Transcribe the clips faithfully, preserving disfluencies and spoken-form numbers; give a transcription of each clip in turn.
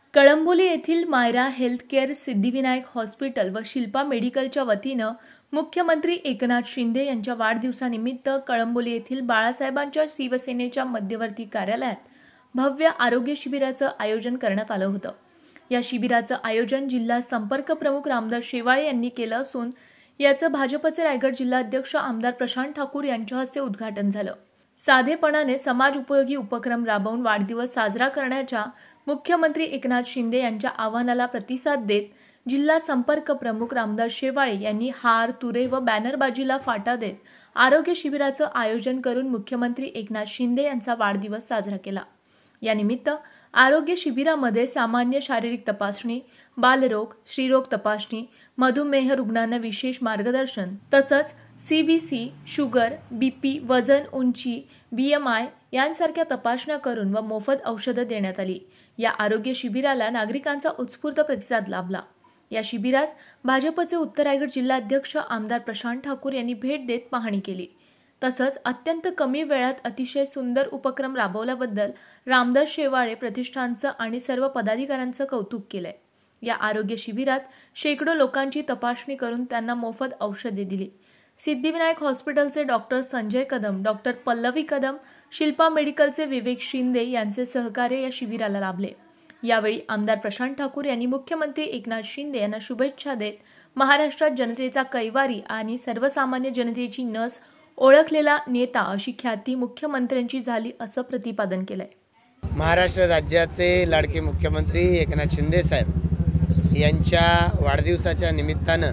कळंबोली येथील Myra healthcare, Siddhivinayak hospital व शिल्पा मेडिकलच्या वतीनं मुख्यमंत्री एकनाथ शिंदे यांच्या वाढदिवसानिमित्त कळंबोली येथील बाळासाहेबांच्या शिवसेनेच्या मध्यवर्ती कार्यालयात भव्य आरोग्य शिबिराचं आयोजन करण्यात आलं होतं। या शिबिराचं आयोजन जिल्हा संपर्क प्रमुख रामदास शेवाळे यांनी केलं असून याचं भाजपचे रायगड जिल्हाध्यक्ष आमदार प्रशांत ठाकूर यांच्या हस्ते उद्घाटन झालं। साधेपणाने समाज उपयोगी उपक्रम राबवून वाढदिवस साजरा करण्याच्या मुख्यमंत्री एकनाथ शिंदे यांच्या आवाहनाला प्रतिसाद देत जिल्हा संपर्क प्रमुख रामदास शेवाळे यांनी हार, तुरे व बॅनरबाजीला फाटा देत आरोग्य शिबिराचं आयोजन करून मुख्यमंत्री एकनाथ शिंदे यांचा वाढदिवस साजरा केला। यानिमित्त आरोग्य शिबिरामध्ये सामान्य शारीरिक तपासणी, बालरोग, स्त्रीरोग तपासणी, मधुमेह रुग्णांना विशेष मार्गदर्शन तसंच सीबीसी, शुगर, बीपी, वजन, उंची, बीएमआय यांसारख्या तपासण्या करून व मोफत औषधं देण्यात आली। या आरोग्य शिबिराला नागरिकांचा उत्स्फूर्त प्रतिसाद लाभला। या शिबिरास भाजपचे उत्तर रायगड जिल्हाध्यक्ष आमदार प्रशांत ठाकूर यांनी भेट देत पाहणी केली। तसंच अत्यंत कमी वेळात अतिशय सुंदर उपक्रम राबवल्याबद्दल रामदास शेवाळे प्रतिष्ठानचं आणि सर्व पदाधिकाऱ्यांचं कौतुक केलंय। या आरोग्य शिबिरात शेकडो लोकांची तपासणी करून त्यांना मोफत औषधे दिली। सिद्धिविनायक हॉस्पिटलचे डॉक्टर संजय कदम, डॉक्टर पल्लवी कदम, शिल्पा मेडिकलचे विवेक शिंदे यांचे सहकार्य या शिबिराला लाभले। यावेळी आमदार प्रशांत ठाकूर यांनी मुख्यमंत्री एकनाथ शिंदे यांना शुभेच्छा देत महाराष्ट्रात जनतेचा कैवारी आणि सर्वसामान्य जनतेची नस ओळखलेला नेता अशी ख्याती मुख्यमंत्र्यांची झाली असं प्रतिपादन केलंय। महाराष्ट्र राज्याचे लाडके मुख्यमंत्री एकनाथ शिंदे साहेब यांच्या वाढदिवसाच्या निमित्तानं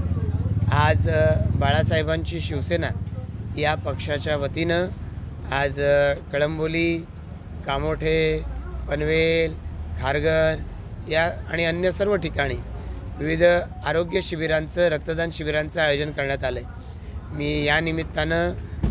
आज बाळासाहेबांची शिवसेना या पक्षाच्या वतीनं आज कळंबोली, कामोठे, पनवेल, खारघर या आणि अन्य सर्व ठिकाणी विविध आरोग्य शिबिरांचं, रक्तदान शिबिरांचं आयोजन करण्यात आलं आहे। मी या निमित्तानं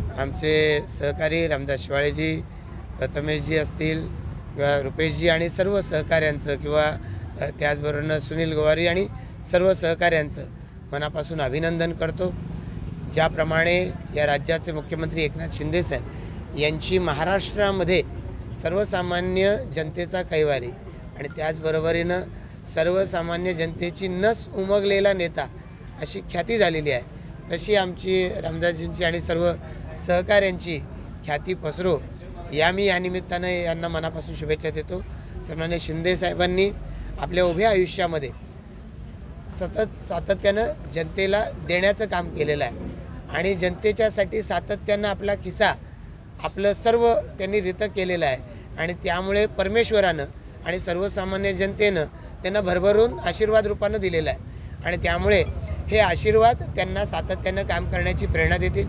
आमचे सहकारी रामदास शेवाळेजी, प्रथमेशजी असतील किंवा रुपेशजी आणि सर्व सहकाऱ्यांचं किंवा त्याचबरोबर सुनील गोवारी आणि सर्व सहकाऱ्यांचं मनापासून अभिनंदन करतो। ज्याप्रमाणे या राज्याचे मुख्यमंत्री एकनाथ शिंदे साहेब यांची महाराष्ट्रामध्ये सर्वसामान्य जनतेचा कैवारी आणि त्याचबरोबरीनं सर्वसामान्य जनतेची नस उमगलेला नेता अशी ख्याती झालेली आहे, तशी आमची रामदासजींची आणि सर्व सहकाऱ्यांची ख्याती पसरो या मी या निमित्तानं यांना मनापासून शुभेच्छा देतो। सन्माननीय शिंदे साहेबांनी आपल्या उभ्या आयुष्यामध्ये सतत सातत्यानं जनतेला देण्याचं काम केलेलं आहे आणि जनतेच्यासाठी सातत्यानं आपला खिसा आपलं सर्व त्यांनी रितं केलेलं आहे आणि त्यामुळे परमेश्वरानं आणि सर्वसामान्य जनतेनं त्यांना भरभरून आशीर्वाद रूपानं दिलेला आहे आणि त्यामुळे हे आशीर्वाद त्यांना सातत्यानं काम करण्याची प्रेरणा देतील।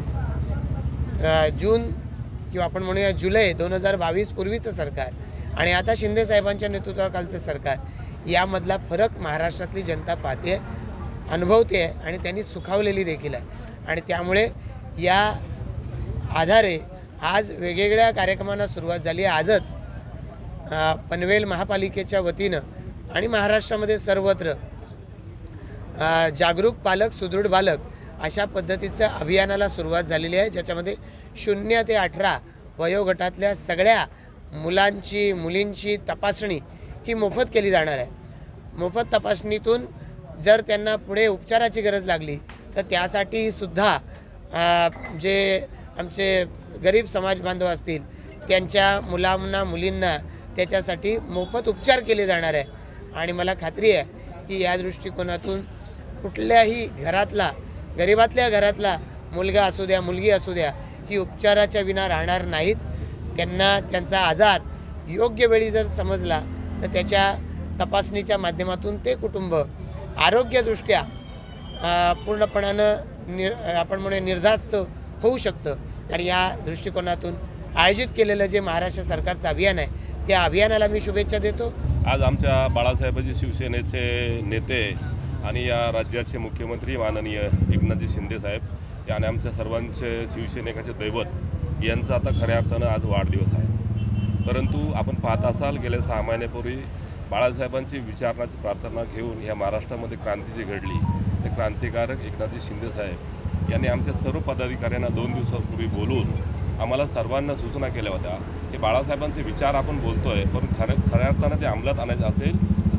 जून किंवा आपण म्हणूया जुलै दोन हजार बावीस पूर्वीचं सरकार आणि आता शिंदे साहेबांच्या नेतृत्वाखालचं सरकार यामधला फरक महाराष्ट्रातली जनता पाहते, अनुभवते आहे आणि त्यांनी सुखावलेली देखील आहे आणि त्यामुळे या आधारे आज वेगवेगळ्या कार्यक्रमांना सुरुवात झाली आहे। आजच पनवेल महापालिकेच्या वतीनं आणि महाराष्ट्रामध्ये सर्वत्र जागरूक पालक सुदृढ बालक अशा पद्धतीचं अभियानाला सुरुवात झालेली आहे, ज्याच्यामध्ये शून्य ते अठरा वयोगटातल्या सगळ्या मुलांची मुलींची तपासणी ही मोफत केली जाणार आहे। मोफत तपासणीतून जर त्यांना पुढे उपचाराची गरज लागली तर त्यासाठी सुद्धा जे आमचे गरीब समाज बांधव असतील त्यांच्या मुलांना मुलींना त्याच्यासाठी मोफत उपचार केले जाणार आहे आणि मला खात्री आहे की या दृष्टिकोनातून कुठल्याही घरातला गरिबातल्या घरातला मुलगा असू द्या मुलगी असू द्या ही उपचाराच्या विना राहणार नाहीत। त्यांना त्यांचा आजार योग्य वेळी जर समजला तर त्याच्या तपासणीच्या माध्यमातून ते कुटुंब आरोग्यदृष्ट्या पूर्णपणानं निर आपण म्हणूया निर्धास्त होऊ शकतं आणि या दृष्टिकोनातून आयोजित केलेलं जे महाराष्ट्र सरकारचं अभियान आहे त्या अभियानाला मी शुभेच्छा देतो। आज आमच्या बाळासाहेबांची शिवसेनेचे नेते आणि या राज्याचे मुख्यमंत्री माननीय एकनाथजी शिंदे साहेब आणि आमच्या सर्वांचे शिवसैनिकाचे दैवत यांचा आता खऱ्या अर्थानं आज वाढदिवस आहे। परंतु आपण पाहत असाल गेल्या सहा महिन्यापूर्वी बाळासाहेबांची विचारणाची प्रार्थना घेऊन या महाराष्ट्रामध्ये क्रांती जी घडली ते क्रांतिकारक एकनाथजी शिंदे साहेब यांनी आमच्या सर्व पदाधिकाऱ्यांना दोन दिवसापूर्वी बोलून आम्हाला सर्वांना सूचना केल्या होत्या की बाळासाहेबांचे विचार आपण बोलतोय, पण खरं खऱ्या अर्थानं ते अंमलात आणायचं असेल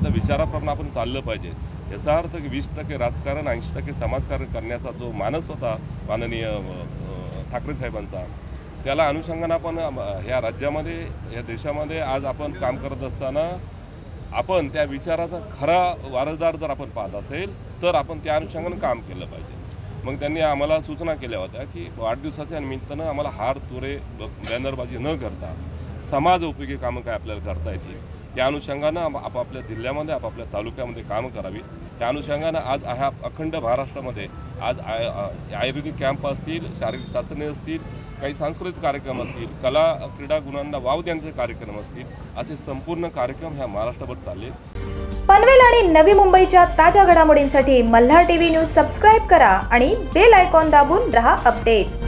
त्यांच्या विचाराप्रमाणे आपण चाललं पाहिजे। याचा अर्थ की वीस टक्के राजकारण ऐंशी टक्के समाजकारण करण्याचा जो मानस होता माननीय ठाकरे साहेबांचा, त्याला अनुषंगानं आपण ह्या राज्यामध्ये या देशामध्ये आज आपण काम करत असताना आपण त्या विचाराचा खरा वारसदार जर आपण पाहत असेल तर आपण त्या अनुषंगानं काम केलं पाहिजे। मग त्यांनी आम्हाला सूचना केल्या होत्या की वाढदिवसाच्या निमित्तानं आम्हाला हार तुरे बॅनरबाजी न करता समाज उपयोगी कामं काय आपल्याला करता येतील त्या अनुषंगानं आपापल्या जिल्ह्यामध्ये आपापल्या तालुक्यामध्ये कामं करावी। त्या अनुषंगानं आज ह्या अखंड महाराष्ट्रामध्ये आज आय आयुर्वेदिक कॅम्प असतील, शारीरिक चाचणी असतील, काही सांस्कृतिक कार्यक्रम असतील, कला क्रीडा गुणांना वाव देण्याचे कार्यक्रम असतील, असे संपूर्ण कार्यक्रम ह्या महाराष्ट्रभर चालले। पनवेल आणि नवी मुंबईच्या ताज्या घडामोडींसाठी मल्हार टीव्ही न्यूज सबस्क्राईब करा आणि बेल आयकॉन दाबून रहा अपडेट।